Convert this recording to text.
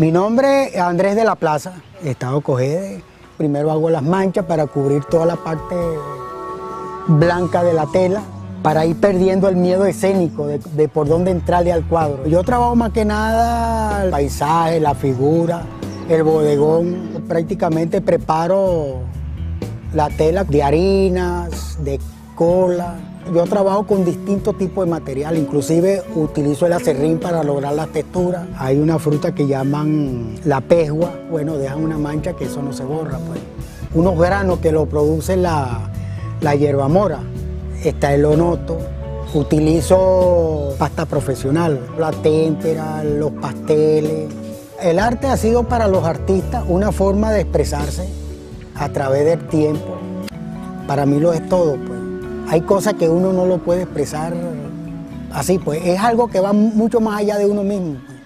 Mi nombre es Andrés de la Plaza, Estado Cogede. Primero hago las manchas para cubrir toda la parte blanca de la tela, para ir perdiendo el miedo escénico de por dónde entrarle al cuadro. Yo trabajo más que nada el paisaje, la figura, el bodegón. Prácticamente preparo la tela de harinas, de cola. Yo trabajo con distintos tipos de material, inclusive utilizo el acerrín para lograr las texturas. Hay una fruta que llaman la pejua, bueno, dejan una mancha que eso no se borra, pues. Unos granos que lo produce la hierba mora. Está el onoto, utilizo pasta profesional, la témpera, los pasteles. El arte ha sido para los artistas una forma de expresarse a través del tiempo. Para mí lo es todo, pues. Hay cosas que uno no lo puede expresar así, pues. Es algo que va mucho más allá de uno mismo, pues.